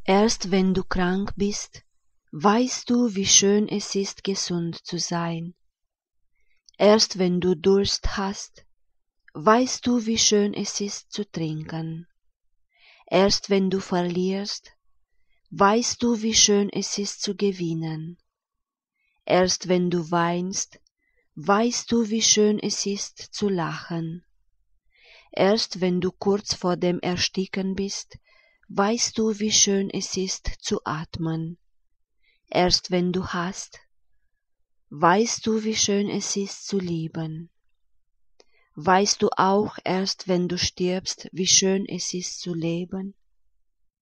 Erst wenn du krank bist, weißt du, wie schön es ist, gesund zu sein. Erst wenn du Durst hast, weißt du, wie schön es ist zu trinken. Erst wenn du verlierst, weißt du, wie schön es ist zu gewinnen. Erst wenn du weinst, weißt du, wie schön es ist zu lachen. Erst wenn du kurz vor dem Ersticken bist, weißt du, wie schön es ist zu atmen. Erst wenn du hast, weißt du, wie schön es ist zu lieben. Weißt du auch erst, wenn du stirbst, wie schön es ist zu leben?